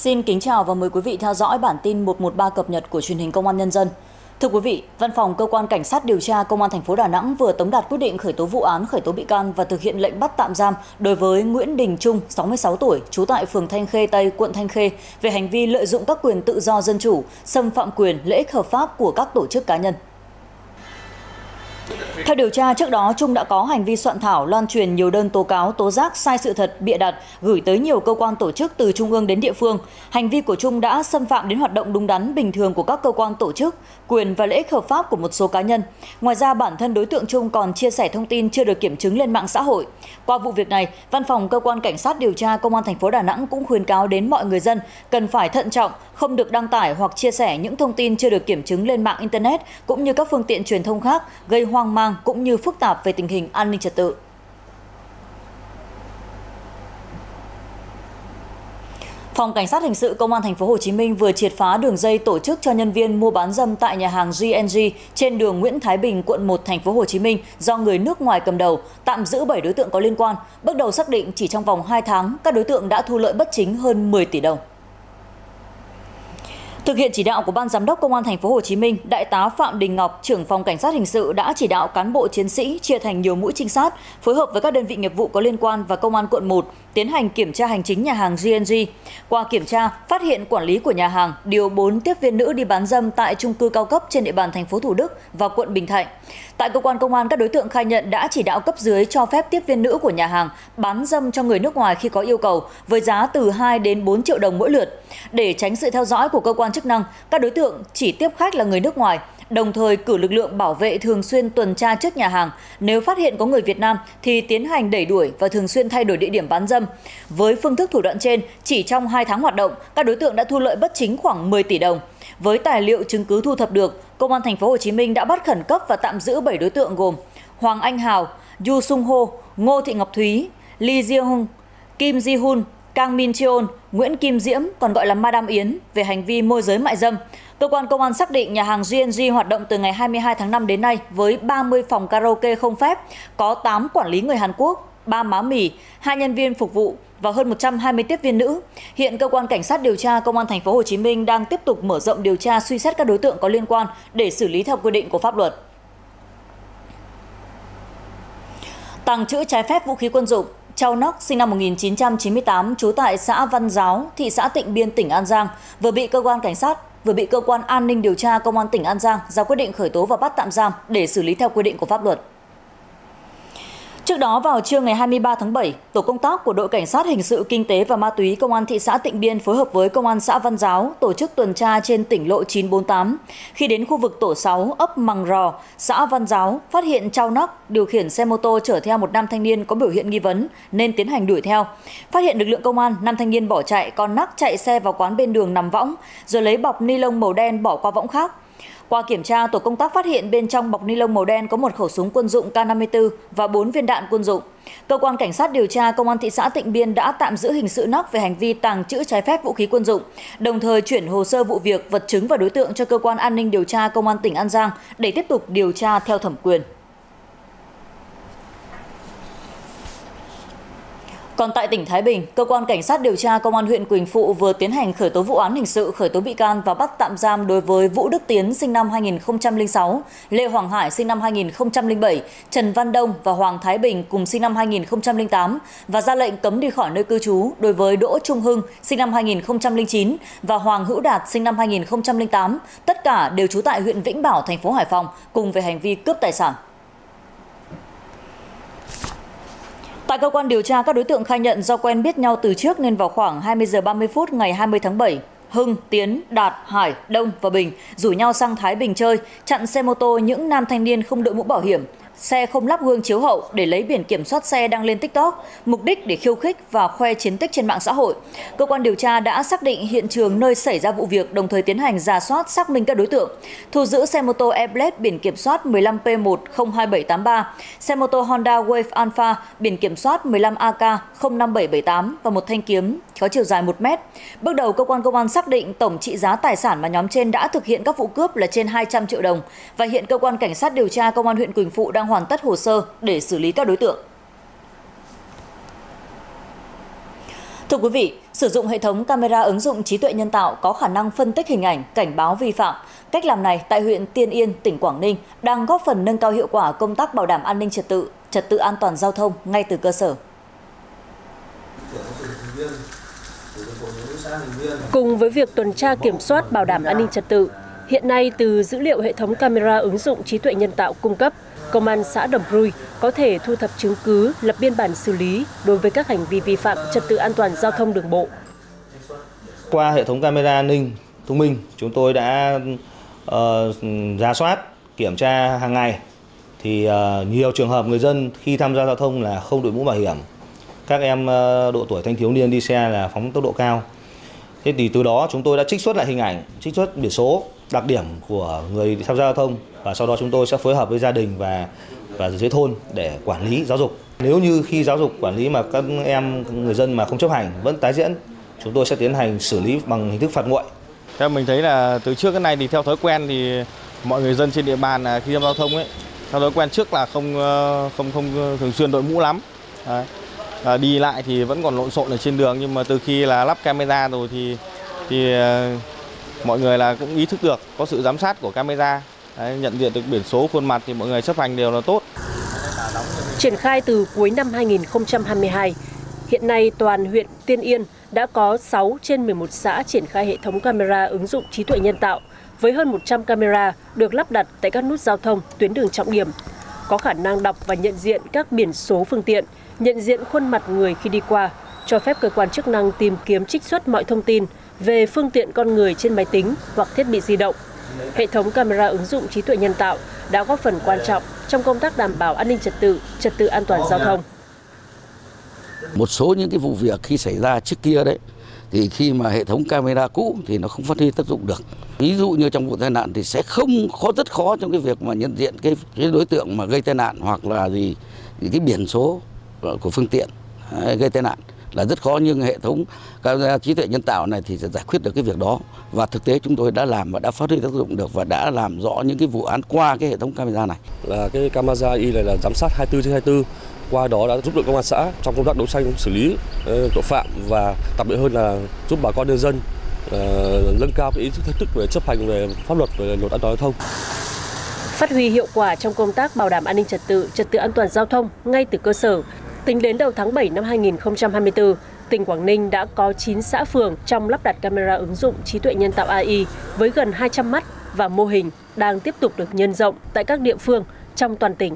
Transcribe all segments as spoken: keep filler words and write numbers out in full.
Xin kính chào và mời quý vị theo dõi bản tin một một ba cập nhật của truyền hình Công an Nhân dân. Thưa quý vị, Văn phòng Cơ quan Cảnh sát điều tra Công an thành phố Đà Nẵng vừa tống đạt quyết định khởi tố vụ án, khởi tố bị can và thực hiện lệnh bắt tạm giam đối với Nguyễn Đình Trung, sáu mươi sáu tuổi, trú tại phường Thanh Khê Tây, quận Thanh Khê, về hành vi lợi dụng các quyền tự do dân chủ, xâm phạm quyền, lợi ích hợp pháp của các tổ chức cá nhân. Theo điều tra, trước đó Trung đã có hành vi soạn thảo, loan truyền nhiều đơn tố cáo, tố giác sai sự thật, bịa đặt, gửi tới nhiều cơ quan tổ chức từ trung ương đến địa phương. Hành vi của Trung đã xâm phạm đến hoạt động đúng đắn, bình thường của các cơ quan tổ chức, quyền và lợi ích hợp pháp của một số cá nhân. Ngoài ra, bản thân đối tượng Trung còn chia sẻ thông tin chưa được kiểm chứng lên mạng xã hội. Qua vụ việc này, Văn phòng Cơ quan Cảnh sát điều tra Công an thành phố Đà Nẵng cũng khuyến cáo đến mọi người dân cần phải thận trọng, không được đăng tải hoặc chia sẻ những thông tin chưa được kiểm chứng lên mạng internet cũng như các phương tiện truyền thông khác gây hoang mang cũng như phức tạp về tình hình an ninh trật tự. Phòng Cảnh sát hình sự Công an thành phố Hồ Chí Minh vừa triệt phá đường dây tổ chức cho nhân viên mua bán dâm tại nhà hàng G and G trên đường Nguyễn Thái Bình, quận một, thành phố Hồ Chí Minh do người nước ngoài cầm đầu, tạm giữ bảy đối tượng có liên quan. Bước đầu xác định chỉ trong vòng hai tháng, các đối tượng đã thu lợi bất chính hơn mười tỷ đồng. Thực hiện chỉ đạo của Ban Giám đốc Công an thành phố Hồ Chí Minh, Đại tá Phạm Đình Ngọc, trưởng phòng Cảnh sát hình sự đã chỉ đạo cán bộ chiến sĩ chia thành nhiều mũi trinh sát, phối hợp với các đơn vị nghiệp vụ có liên quan và Công an quận một tiến hành kiểm tra hành chính nhà hàng G and G. Qua kiểm tra, phát hiện quản lý của nhà hàng điều bốn tiếp viên nữ đi bán dâm tại chung cư cao cấp trên địa bàn thành phố Thủ Đức và quận Bình Thạnh. Tại cơ quan công an, các đối tượng khai nhận đã chỉ đạo cấp dưới cho phép tiếp viên nữ của nhà hàng bán dâm cho người nước ngoài khi có yêu cầu với giá từ hai đến bốn triệu đồng mỗi lượt. Để tránh sự theo dõi của cơ quan chức năng, các đối tượng chỉ tiếp khách là người nước ngoài, đồng thời cử lực lượng bảo vệ thường xuyên tuần tra trước nhà hàng. Nếu phát hiện có người Việt Nam thì tiến hành đẩy đuổi và thường xuyên thay đổi địa điểm bán dâm. Với phương thức thủ đoạn trên, chỉ trong hai tháng hoạt động, các đối tượng đã thu lợi bất chính khoảng mười tỷ đồng. Với tài liệu chứng cứ thu thập được, Công an thành phố Hồ Chí Minh đã bắt khẩn cấp và tạm giữ bảy đối tượng gồm Hoàng Anh Hào, Yu Sung Ho, Ngô Thị Ngọc Thúy, Lee Ji Hung, Kim Ji Hun, Kang Min Cheon, Nguyễn Kim Diễm, còn gọi là Madam Yến, về hành vi môi giới mại dâm. Cơ quan công an xác định nhà hàng G and G hoạt động từ ngày hai mươi hai tháng năm đến nay với ba mươi phòng karaoke không phép, có tám quản lý người Hàn Quốc, ba má mì, hai nhân viên phục vụ và hơn một trăm hai mươi tiếp viên nữ. Hiện cơ quan cảnh sát điều tra Công an thành phố Hồ Chí Minh đang tiếp tục mở rộng điều tra, suy xét các đối tượng có liên quan để xử lý theo quy định của pháp luật. Tàng trữ trái phép vũ khí quân dụng, Châu Nóc sinh năm một nghìn chín trăm chín mươi tám, trú tại xã Văn Giáo, thị xã Tịnh Biên, tỉnh An Giang, vừa bị cơ quan cảnh sát vừa bị cơ quan an ninh điều tra Công an tỉnh An Giang ra quyết định khởi tố và bắt tạm giam để xử lý theo quy định của pháp luật. Trước đó, vào trưa ngày hai mươi ba tháng bảy, tổ công tác của đội cảnh sát hình sự kinh tế và ma túy Công an thị xã Tịnh Biên phối hợp với Công an xã Văn Giáo tổ chức tuần tra trên tỉnh lộ chín bốn tám. Khi đến khu vực tổ sáu, ấp Mằng Rò, xã Văn Giáo, phát hiện Châu Nóc điều khiển xe mô tô chở theo một nam thanh niên có biểu hiện nghi vấn nên tiến hành đuổi theo. Phát hiện lực lượng công an, nam thanh niên bỏ chạy, còn Nóc chạy xe vào quán bên đường nằm võng, rồi lấy bọc ni lông màu đen bỏ qua võng khác. Qua kiểm tra, tổ công tác phát hiện bên trong bọc ni lông màu đen có một khẩu súng quân dụng K năm mươi tư và bốn viên đạn quân dụng. Cơ quan cảnh sát điều tra Công an thị xã Tịnh Biên đã tạm giữ hình sự Nóc về hành vi tàng trữ trái phép vũ khí quân dụng, đồng thời chuyển hồ sơ vụ việc, vật chứng và đối tượng cho cơ quan an ninh điều tra Công an tỉnh An Giang để tiếp tục điều tra theo thẩm quyền. Còn tại tỉnh Thái Bình, cơ quan cảnh sát điều tra Công an huyện Quỳnh Phụ vừa tiến hành khởi tố vụ án hình sự, khởi tố bị can và bắt tạm giam đối với Vũ Đức Tiến sinh năm hai nghìn không trăm lẻ sáu, Lê Hoàng Hải sinh năm hai nghìn không trăm lẻ bảy, Trần Văn Đông và Hoàng Thái Bình cùng sinh năm hai nghìn không trăm lẻ tám và ra lệnh cấm đi khỏi nơi cư trú đối với Đỗ Trung Hưng sinh năm hai nghìn không trăm lẻ chín và Hoàng Hữu Đạt sinh năm hai nghìn không trăm lẻ tám, tất cả đều trú tại huyện Vĩnh Bảo, thành phố Hải Phòng, cùng về hành vi cướp tài sản. Tại cơ quan điều tra, các đối tượng khai nhận do quen biết nhau từ trước nên vào khoảng hai mươi giờ ba mươi phút ngày hai mươi tháng bảy, Hưng, Tiến, Đạt, Hải, Đông và Bình rủ nhau sang Thái Bình chơi, chặn xe mô tô những nam thanh niên không đội mũ bảo hiểm, xe không lắp gương chiếu hậu để lấy biển kiểm soát xe đăng lên TikTok, mục đích để khiêu khích và khoe chiến tích trên mạng xã hội. Cơ quan điều tra đã xác định hiện trường nơi xảy ra vụ việc, đồng thời tiến hành rà soát xác minh các đối tượng, thu giữ xe mô tô Airblade biển kiểm soát mười lăm P một không hai bảy tám ba, xe mô tô Honda Wave Alpha biển kiểm soát mười lăm A K không năm bảy bảy tám và một thanh kiếm có chiều dài một mét. Bước đầu, cơ quan công an xác định tổng trị giá tài sản mà nhóm trên đã thực hiện các vụ cướp là trên hai trăm triệu đồng và hiện cơ quan cảnh sát điều tra Công an huyện Quỳnh Phụ đang hoàn tất hồ sơ để xử lý các đối tượng. Thưa quý vị, Sử dụng hệ thống camera ứng dụng trí tuệ nhân tạo có khả năng phân tích hình ảnh, cảnh báo vi phạm. Cách làm này tại huyện Tiên Yên, tỉnh Quảng Ninh đang góp phần nâng cao hiệu quả công tác bảo đảm an ninh trật tự, trật tự an toàn giao thông ngay từ cơ sở. Cùng với việc tuần tra kiểm soát bảo đảm an ninh trật tự, hiện nay từ dữ liệu hệ thống camera ứng dụng trí tuệ nhân tạo cung cấp, Công an xã Đồng Rui có thể thu thập chứng cứ, lập biên bản xử lý đối với các hành vi vi phạm trật tự an toàn giao thông đường bộ. Qua hệ thống camera an ninh thông minh, chúng tôi đã uh, rà soát, kiểm tra hàng ngày. Thì uh, nhiều trường hợp người dân khi tham gia giao thông là không đội mũ bảo hiểm. Các em uh, độ tuổi thanh thiếu niên đi xe là phóng tốc độ cao. Thế thì từ đó chúng tôi đã trích xuất lại hình ảnh, trích xuất biển số, đặc điểm của người tham gia giao thông, và sau đó chúng tôi sẽ phối hợp với gia đình và và dưới thôn để quản lý giáo dục. Nếu như khi giáo dục quản lý mà các em người dân mà không chấp hành vẫn tái diễn, chúng tôi sẽ tiến hành xử lý bằng hình thức phạt nguội. Theo mình thấy là từ trước cái này thì theo thói quen thì mọi người dân trên địa bàn khi tham gia giao thông ấy, theo thói quen trước là không không không thường xuyên đội mũ lắm. Đấy. À, đi lại thì vẫn còn lộn xộn ở trên đường, nhưng mà từ khi là lắp camera rồi thì thì mọi người là cũng ý thức được có sự giám sát của camera. Đấy, nhận diện được biển số, khuôn mặt thì mọi người chấp hành đều là tốt. Triển khai từ cuối năm hai nghìn không trăm hai mươi hai, hiện nay toàn huyện Tiên Yên đã có sáu trên mười một xã triển khai hệ thống camera ứng dụng trí tuệ nhân tạo với hơn một trăm camera được lắp đặt tại các nút giao thông, tuyến đường trọng điểm, có khả năng đọc và nhận diện các biển số phương tiện, nhận diện khuôn mặt người khi đi qua, cho phép cơ quan chức năng tìm kiếm trích xuất mọi thông tin về phương tiện con người trên máy tính hoặc thiết bị di động. Hệ thống camera ứng dụng trí tuệ nhân tạo đã góp phần quan trọng trong công tác đảm bảo an ninh trật tự, trật tự an toàn giao thông. Một số những cái vụ việc khi xảy ra trước kia đấy, thì khi mà hệ thống camera cũ thì nó không phát huy tác dụng được. Ví dụ như trong vụ tai nạn thì sẽ không khó rất khó trong cái việc mà nhận diện cái, cái đối tượng mà gây tai nạn, hoặc là gì cái biển số của phương tiện gây tai nạn là rất khó, nhưng hệ thống camera trí tuệ nhân tạo này thì sẽ giải quyết được cái việc đó, và thực tế chúng tôi đã làm và đã phát huy tác dụng được và đã làm rõ những cái vụ án qua cái hệ thống camera này. Là cái camera i này là giám sát hai mươi tư trên hai mươi tư, qua đó đã giúp được công an xã trong công tác đấu tranh xử lý uh, tội phạm, và đặc biệt hơn là giúp bà con nhân dân uh, nâng cao cái ý thức thức về chấp hành về pháp luật về luật an toàn giao thông. Phát huy hiệu quả trong công tác bảo đảm an ninh trật tự, trật tự an toàn giao thông ngay từ cơ sở. Tính đến đầu tháng bảy năm hai nghìn không trăm hai mươi tư, tỉnh Quảng Ninh đã có chín xã phường trong lắp đặt camera ứng dụng trí tuệ nhân tạo a i với gần hai trăm mắt, và mô hình đang tiếp tục được nhân rộng tại các địa phương trong toàn tỉnh.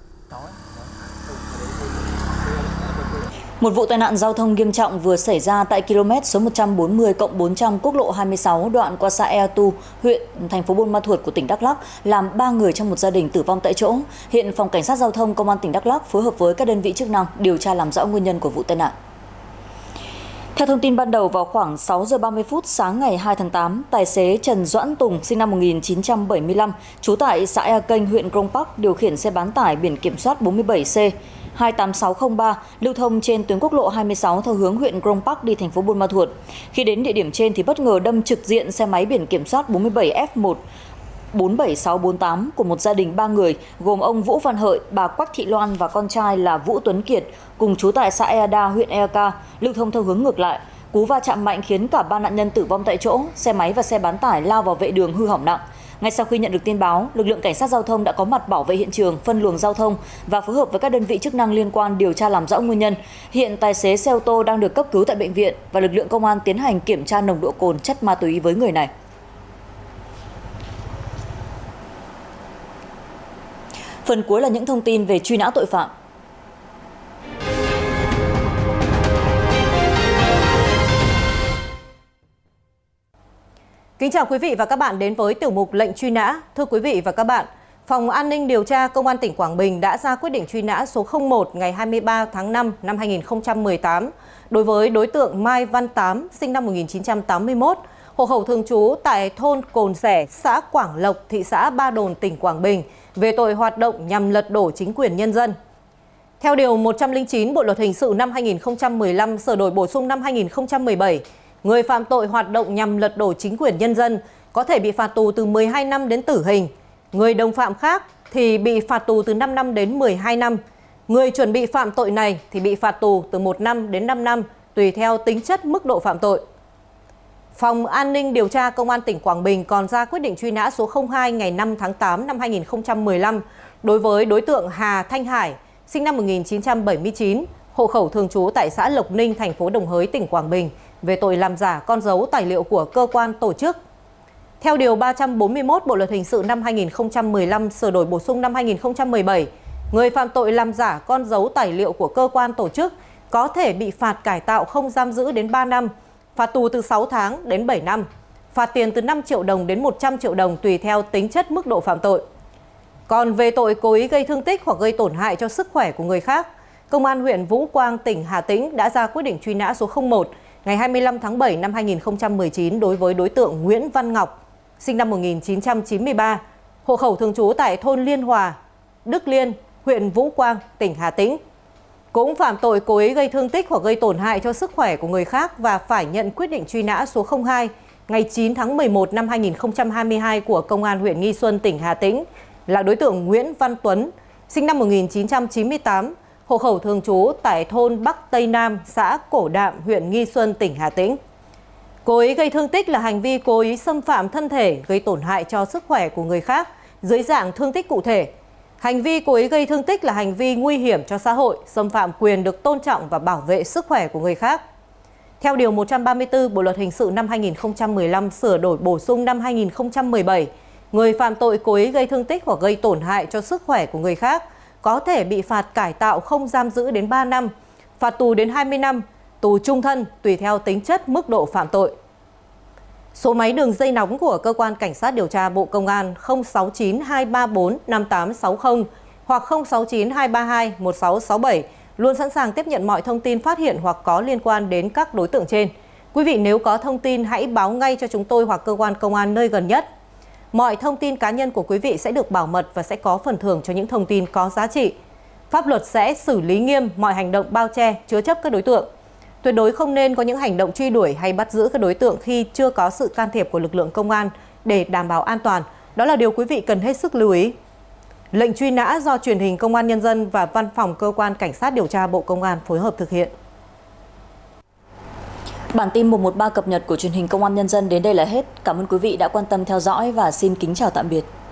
Một vụ tai nạn giao thông nghiêm trọng vừa xảy ra tại km số một trăm bốn mươi cộng bốn trăm quốc lộ hai mươi sáu đoạn qua xã Ea Tu, huyện thành phố Buôn Ma Thuột của tỉnh Đắk Lắk, làm ba người trong một gia đình tử vong tại chỗ. Hiện Phòng Cảnh sát Giao thông Công an tỉnh Đắk Lắk phối hợp với các đơn vị chức năng điều tra làm rõ nguyên nhân của vụ tai nạn. Theo thông tin ban đầu, vào khoảng sáu giờ ba mươi phút sáng ngày hai tháng tám, tài xế Trần Doãn Tùng sinh năm một nghìn chín trăm bảy mươi lăm, trú tại xã Ea Kênh, huyện Crong Park, điều khiển xe bán tải biển kiểm soát bốn mươi bảy C hai tám sáu không ba lưu thông trên tuyến quốc lộ hai mươi sáu theo hướng huyện Crong Park đi thành phố Buôn Ma Thuột. Khi đến địa điểm trên thì bất ngờ đâm trực diện xe máy biển kiểm soát bốn mươi bảy F một bốn bảy sáu bốn tám của một gia đình ba người, gồm ông Vũ Văn Hợi, bà Quách Thị Loan và con trai là Vũ Tuấn Kiệt, cùng trú tại xã Ea Đa, huyện Ea Ca, lưu thông theo hướng ngược lại. Cú va chạm mạnh khiến cả ba nạn nhân tử vong tại chỗ, xe máy và xe bán tải lao vào vệ đường hư hỏng nặng. Ngay sau khi nhận được tin báo, lực lượng cảnh sát giao thông đã có mặt bảo vệ hiện trường, phân luồng giao thông và phối hợp với các đơn vị chức năng liên quan điều tra làm rõ nguyên nhân. Hiện tài xế xe ô tô đang được cấp cứu tại bệnh viện và lực lượng công an tiến hành kiểm tra nồng độ cồn, chất ma túy với người này. Phần cuối là những thông tin về truy nã tội phạm. Kính chào quý vị và các bạn đến với tiểu mục lệnh truy nã. Thưa quý vị và các bạn, Phòng An ninh điều tra Công an tỉnh Quảng Bình đã ra quyết định truy nã số không một ngày hai mươi ba tháng năm năm hai nghìn không trăm mười tám đối với đối tượng Mai Văn Tám, sinh năm một nghìn chín trăm tám mươi mốt, hộ khẩu thường trú tại thôn Cồn Rẻ, xã Quảng Lộc, thị xã Ba Đồn, tỉnh Quảng Bình, về tội hoạt động nhằm lật đổ chính quyền nhân dân. Theo điều một trăm lẻ chín Bộ luật hình sự năm hai nghìn không trăm mười lăm sửa đổi bổ sung năm hai nghìn không trăm mười bảy, người phạm tội hoạt động nhằm lật đổ chính quyền nhân dân có thể bị phạt tù từ mười hai năm đến tử hình. Người đồng phạm khác thì bị phạt tù từ năm năm đến mười hai năm. Người chuẩn bị phạm tội này thì bị phạt tù từ một năm đến năm năm, tùy theo tính chất mức độ phạm tội. Phòng An ninh điều tra Công an tỉnh Quảng Bình còn ra quyết định truy nã số không hai ngày năm tháng tám năm hai nghìn không trăm mười lăm đối với đối tượng Hà Thanh Hải, sinh năm một nghìn chín trăm bảy mươi chín, hộ khẩu thường trú tại xã Lộc Ninh, thành phố Đồng Hới, tỉnh Quảng Bình, về tội làm giả con dấu tài liệu của cơ quan tổ chức. Theo Điều ba trăm bốn mươi mốt Bộ Luật Hình sự năm hai nghìn không trăm mười lăm sửa đổi bổ sung năm hai nghìn không trăm mười bảy, người phạm tội làm giả con dấu tài liệu của cơ quan tổ chức có thể bị phạt cải tạo không giam giữ đến ba năm, phạt tù từ sáu tháng đến bảy năm, phạt tiền từ năm triệu đồng đến một trăm triệu đồng tùy theo tính chất mức độ phạm tội. Còn về tội cố ý gây thương tích hoặc gây tổn hại cho sức khỏe của người khác, Công an huyện Vũ Quang, tỉnh Hà Tĩnh đã ra quyết định truy nã số không một ngày hai mươi lăm tháng bảy năm hai nghìn không trăm mười chín đối với đối tượng Nguyễn Văn Ngọc, sinh năm một nghìn chín trăm chín mươi ba, hộ khẩu thường trú tại thôn Liên Hòa, Đức Liên, huyện Vũ Quang, tỉnh Hà Tĩnh. Cũng phạm tội cố ý gây thương tích hoặc gây tổn hại cho sức khỏe của người khác và phải nhận quyết định truy nã số không hai ngày chín tháng mười một năm hai nghìn không trăm hai mươi hai của Công an huyện Nghi Xuân, tỉnh Hà Tĩnh là đối tượng Nguyễn Văn Tuấn, sinh năm một nghìn chín trăm chín mươi tám, hộ khẩu thường trú tại thôn Bắc Tây Nam, xã Cổ Đạm, huyện Nghi Xuân, tỉnh Hà Tĩnh. Cố ý gây thương tích là hành vi cố ý xâm phạm thân thể, gây tổn hại cho sức khỏe của người khác dưới dạng thương tích cụ thể. Hành vi cố ý gây thương tích là hành vi nguy hiểm cho xã hội, xâm phạm quyền được tôn trọng và bảo vệ sức khỏe của người khác. Theo Điều một trăm ba mươi tư Bộ Luật Hình sự năm hai nghìn không trăm mười lăm sửa đổi bổ sung năm hai nghìn không trăm mười bảy, người phạm tội cố ý gây thương tích hoặc gây tổn hại cho sức khỏe của người khác có thể bị phạt cải tạo không giam giữ đến ba năm, phạt tù đến hai mươi năm, tù trung thân tùy theo tính chất mức độ phạm tội. Số máy đường dây nóng của Cơ quan Cảnh sát điều tra Bộ Công an không sáu chín hai ba bốn năm tám sáu không hoặc không sáu chín hai ba hai một sáu sáu bảy luôn sẵn sàng tiếp nhận mọi thông tin phát hiện hoặc có liên quan đến các đối tượng trên. Quý vị nếu có thông tin hãy báo ngay cho chúng tôi hoặc cơ quan công an nơi gần nhất. Mọi thông tin cá nhân của quý vị sẽ được bảo mật và sẽ có phần thưởng cho những thông tin có giá trị. Pháp luật sẽ xử lý nghiêm mọi hành động bao che, chứa chấp các đối tượng. Tuyệt đối không nên có những hành động truy đuổi hay bắt giữ các đối tượng khi chưa có sự can thiệp của lực lượng công an để đảm bảo an toàn. Đó là điều quý vị cần hết sức lưu ý. Lệnh truy nã do Truyền hình Công an Nhân dân và Văn phòng Cơ quan Cảnh sát điều tra Bộ Công an phối hợp thực hiện. Bản tin một một ba cập nhật của Truyền hình Công an Nhân dân đến đây là hết. Cảm ơn quý vị đã quan tâm theo dõi và xin kính chào tạm biệt.